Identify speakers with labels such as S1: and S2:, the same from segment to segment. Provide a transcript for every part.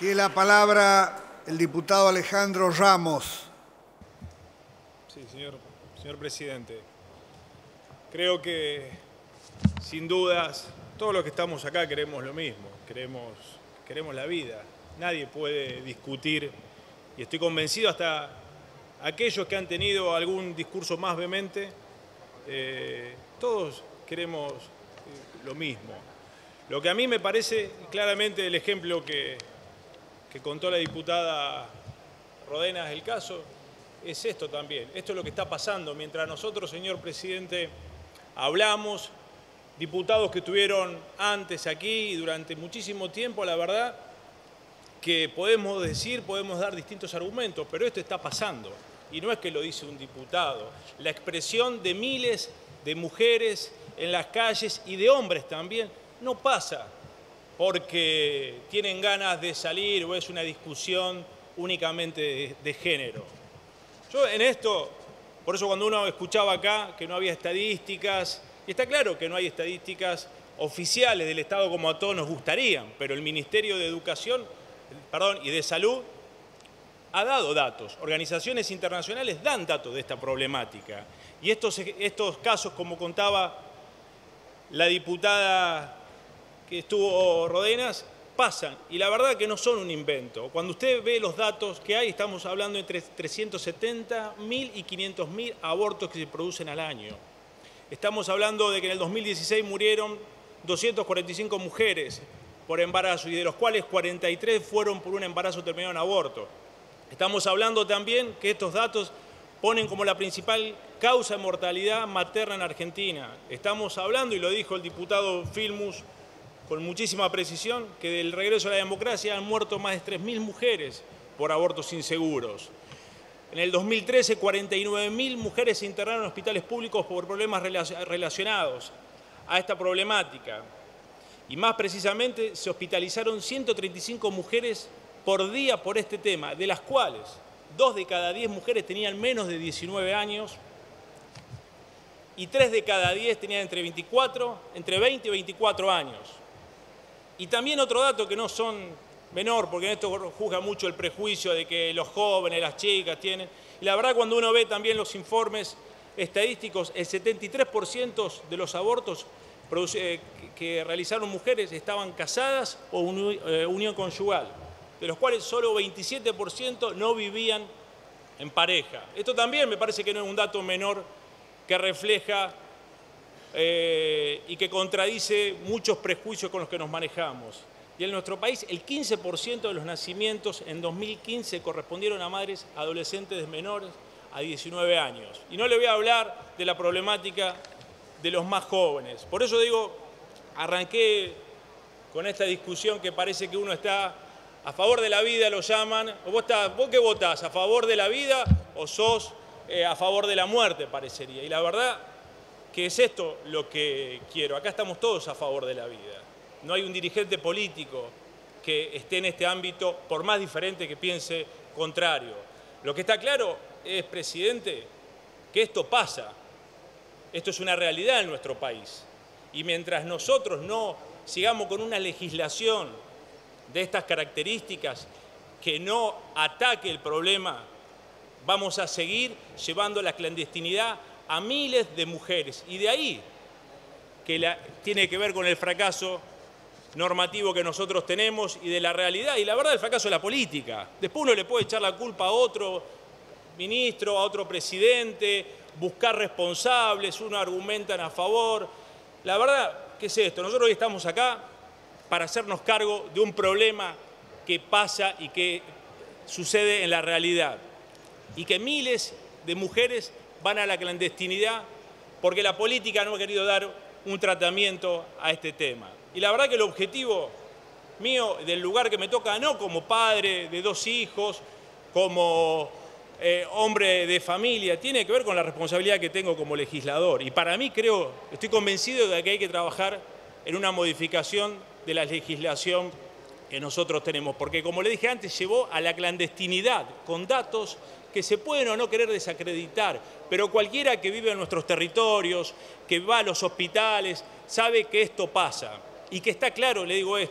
S1: Tiene la palabra el diputado Alejandro Ramos.
S2: Sí, señor presidente. Creo que, sin dudas, todos los que estamos acá queremos lo mismo, queremos la vida. Nadie puede discutir, y estoy convencido hasta aquellos que han tenido algún discurso más vehemente, todos queremos lo mismo. Lo que a mí me parece claramente el ejemplo que contó la diputada Rodenas del caso, es esto también. Esto es lo que está pasando. Mientras nosotros, señor presidente, hablamos, diputados que estuvieron antes aquí y durante muchísimo tiempo, la verdad que podemos dar distintos argumentos, pero esto está pasando. Y no es que lo dice un diputado. La expresión de miles de mujeres en las calles y de hombres también no pasa porque tienen ganas de salir o es una discusión únicamente de género. Yo en esto, por eso cuando uno escuchaba acá que no había estadísticas, y está claro que no hay estadísticas oficiales del Estado como a todos nos gustarían, pero el Ministerio de Educación, y de Salud ha dado datos. Organizaciones internacionales dan datos de esta problemática. Y estos casos, como contaba la diputada que estuvo Rodenas, pasan. Y la verdad que no son un invento. Cuando usted ve los datos que hay, estamos hablando entre 370.000 y 500.000 abortos que se producen al año. Estamos hablando de que en el 2016 murieron 245 mujeres por embarazo y de los cuales 43 fueron por un embarazo terminado en aborto. Estamos hablando también que estos datos ponen como la principal causa de mortalidad materna en Argentina. Estamos hablando, y lo dijo el diputado Filmus con muchísima precisión, que del regreso a la democracia han muerto más de 3.000 mujeres por abortos inseguros. En el 2013, 49.000 mujeres se internaron en hospitales públicos por problemas relacionados a esta problemática. Y más precisamente, se hospitalizaron 135 mujeres por día por este tema, de las cuales 2 de cada 10 mujeres tenían menos de 19 años y 3 de cada 10 tenían entre 20 y 24 años. Y también otro dato que no son menor, porque en esto juzga mucho el prejuicio de que los jóvenes, las chicas tienen. Y la verdad, cuando uno ve también los informes estadísticos, el 73% de los abortos que realizaron mujeres estaban casadas o unión conyugal, de los cuales solo 27% no vivían en pareja. Esto también me parece que no es un dato menor que refleja y que contradice muchos prejuicios con los que nos manejamos. Y en nuestro país el 15% de los nacimientos en 2015 correspondieron a madres adolescentes menores a 19 años. Y no le voy a hablar de la problemática de los más jóvenes. Por eso digo, arranqué con esta discusión que parece que uno está a favor de la vida, lo llaman. ¿Vos qué votás? ¿A favor de la vida o sos a favor de la muerte? Parecería. Y la verdad que es esto lo que quiero. Acá estamos todos a favor de la vida. No hay un dirigente político que esté en este ámbito, por más diferente que piense contrario. Lo que está claro es, presidente, que esto pasa. Esto es una realidad en nuestro país. Y mientras nosotros no sigamos con una legislación de estas características que no ataque el problema, vamos a seguir llevando la clandestinidad a miles de mujeres. Y de ahí que tiene que ver con el fracaso normativo que nosotros tenemos y de la realidad, y la verdad el fracaso de la política. Después uno le puede echar la culpa a otro ministro, a otro presidente, buscar responsables, uno argumentan a favor. La verdad, ¿qué es esto? Nosotros hoy estamos acá para hacernos cargo de un problema que pasa y que sucede en la realidad. Y que miles de mujeres van a la clandestinidad porque la política no ha querido dar un tratamiento a este tema. Y la verdad que el objetivo mío, del lugar que me toca, no como padre de 2 hijos, como hombre de familia, tiene que ver con la responsabilidad que tengo como legislador. Y para mí estoy convencido de que hay que trabajar en una modificación de la legislación que nosotros tenemos, porque como le dije antes, llevó a la clandestinidad con datos que se pueden o no querer desacreditar, pero cualquiera que vive en nuestros territorios, que va a los hospitales, sabe que esto pasa. Y que está claro, le digo esto,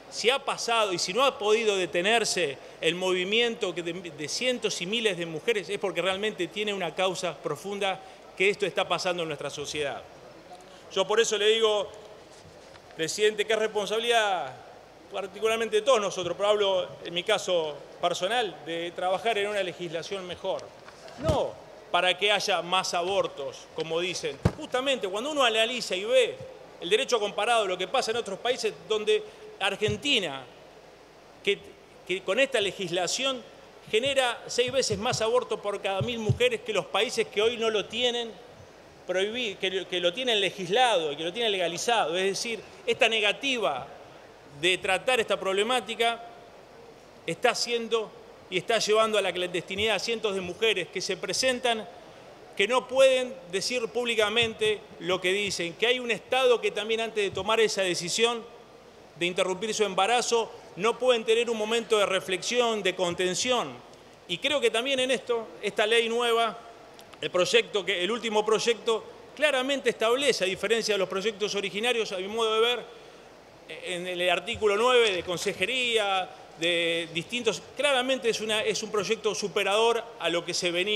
S2: si ha pasado y si no ha podido detenerse el movimiento de cientos y miles de mujeres, es porque realmente tiene una causa profunda que esto está pasando en nuestra sociedad. Yo por eso le digo, presidente, que es responsabilidad particularmente de todos nosotros, pero hablo en mi caso personal, de trabajar en una legislación mejor. No para que haya más abortos, como dicen. Justamente cuando uno analiza y ve el derecho comparado, lo que pasa en otros países, donde Argentina, que con esta legislación genera 6 veces más abortos por cada 1000 mujeres que los países que hoy no lo tienen prohibido, que lo tienen legislado y que lo tienen legalizado. Es decir, esta negativa de tratar esta problemática está haciendo y está llevando a la clandestinidad a cientos de mujeres que se presentan, que no pueden decir públicamente lo que dicen, que hay un Estado que también antes de tomar esa decisión de interrumpir su embarazo no pueden tener un momento de reflexión, de contención. Y creo que también en esto, esta ley nueva, el último proyecto, claramente establece, a diferencia de los proyectos originarios, a mi modo de ver, en el artículo 9 de consejería, de distintos, claramente es un proyecto superador a lo que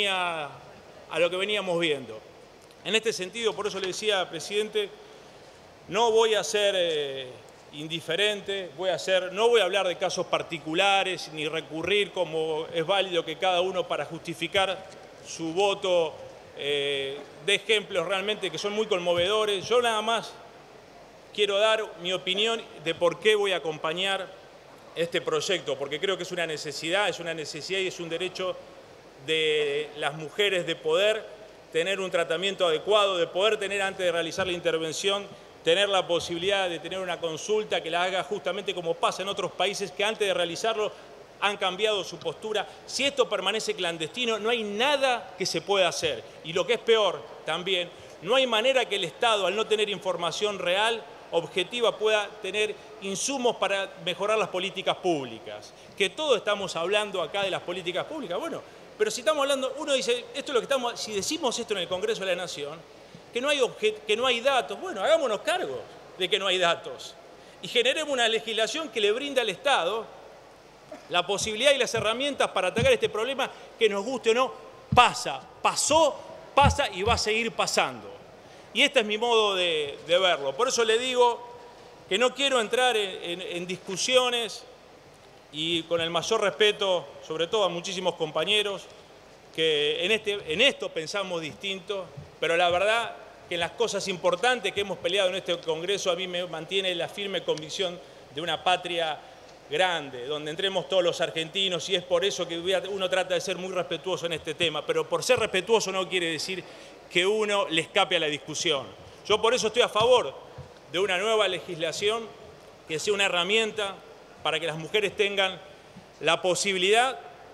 S2: veníamos viendo. En este sentido, por eso le decía, presidente, no voy a ser indiferente, no voy a hablar de casos particulares ni recurrir como es válido que cada uno para justificar su voto de ejemplos realmente que son muy conmovedores. Yo nada más quiero dar mi opinión de por qué voy a acompañar este proyecto, porque creo que es una necesidad y es un derecho de las mujeres de poder tener un tratamiento adecuado, de poder tener antes de realizar la intervención, tener la posibilidad de tener una consulta que la haga justamente como pasa en otros países que antes de realizarlo han cambiado su postura. Si esto permanece clandestino, no hay nada que se pueda hacer. Y lo que es peor también, no hay manera que el Estado, al no tener información real, objetiva, pueda tener insumos para mejorar las políticas públicas. Que todos estamos hablando acá de las políticas públicas. Bueno, pero si estamos hablando, uno dice, esto es lo que estamos, si decimos esto en el Congreso de la Nación, que no hay datos, bueno, hagámonos cargo de que no hay datos y generemos una legislación que le brinda al Estado la posibilidad y las herramientas para atacar este problema que nos guste o no, pasó, pasa y va a seguir pasando. Y este es mi modo de verlo. Por eso le digo que no quiero entrar en discusiones y con el mayor respeto, sobre todo a muchísimos compañeros, que en esto pensamos distinto, pero la verdad que en las cosas importantes que hemos peleado en este Congreso a mí me mantiene la firme convicción de una patria grande, donde entremos todos los argentinos, y es por eso que uno trata de ser muy respetuoso en este tema, pero por ser respetuoso no quiere decir que uno le escape a la discusión. Yo por eso estoy a favor de una nueva legislación que sea una herramienta para que las mujeres tengan la posibilidad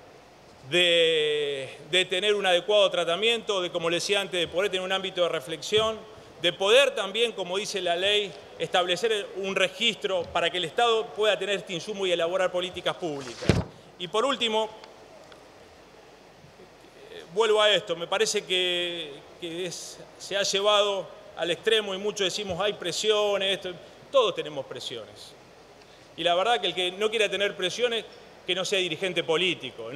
S2: de tener un adecuado tratamiento, de, como les decía antes, de poder tener un ámbito de reflexión, de poder también, como dice la ley, establecer un registro para que el Estado pueda tener este insumo y elaborar políticas públicas. Y por último, vuelvo a esto, me parece que se ha llevado al extremo y muchos decimos hay presiones, todos tenemos presiones. Y la verdad que el que no quiera tener presiones, que no sea dirigente político,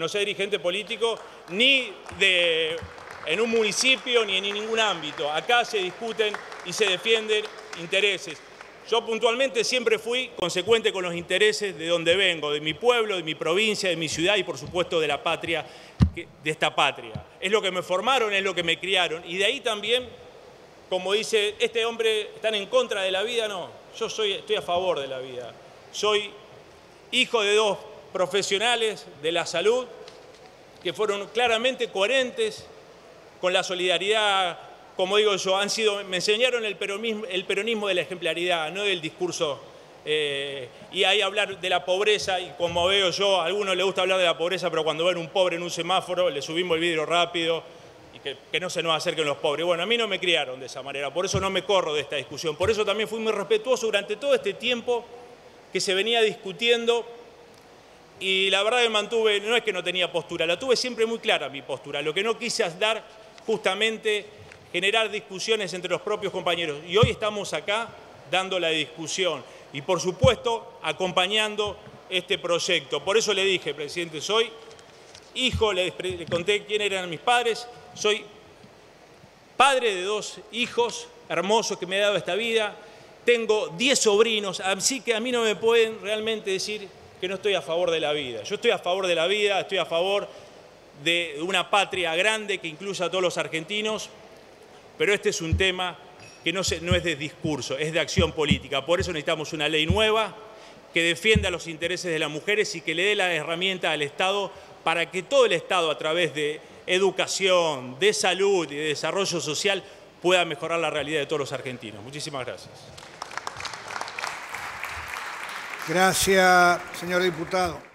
S2: ni en un municipio ni en ningún ámbito. Acá se discuten y se defienden intereses. Yo puntualmente siempre fui consecuente con los intereses de donde vengo, de mi pueblo, de mi provincia, de mi ciudad y por supuesto de la patria, de esta patria. Es lo que me formaron, es lo que me criaron. Y de ahí también, como dice, este hombre están en contra de la vida, no. Yo estoy a favor de la vida. Soy hijo de 2 profesionales de la salud que fueron claramente coherentes con la solidaridad, como digo yo, me enseñaron el peronismo de la ejemplaridad, no del discurso. Y ahí hablar de la pobreza, y como veo yo, a algunos les gusta hablar de la pobreza, pero cuando ven un pobre en un semáforo, le subimos el vidrio rápido y que no se nos acerquen los pobres. Bueno, a mí no me criaron de esa manera, por eso no me corro de esta discusión. Por eso también fui muy respetuoso durante todo este tiempo que se venía discutiendo. Y la verdad que mantuve, no es que no tenía postura, la tuve siempre muy clara mi postura. Lo que no quise es dar justamente generar discusiones entre los propios compañeros. Y hoy estamos acá dando la discusión. y, por supuesto, acompañando este proyecto. Por eso le dije, presidente, soy hijo, le conté quién eran mis padres, soy padre de 2 hijos hermosos que me ha dado esta vida, tengo 10 sobrinos, así que a mí no me pueden realmente decir que no estoy a favor de la vida. Yo estoy a favor de la vida, estoy a favor de una patria grande que incluya a todos los argentinos, pero este es un tema que no es de discurso, es de acción política. Por eso necesitamos una ley nueva que defienda los intereses de las mujeres y que le dé la herramienta al Estado para que todo el Estado, a través de educación, de salud y de desarrollo social, pueda mejorar la realidad de todos los argentinos. Muchísimas gracias.
S1: Gracias, señor diputado.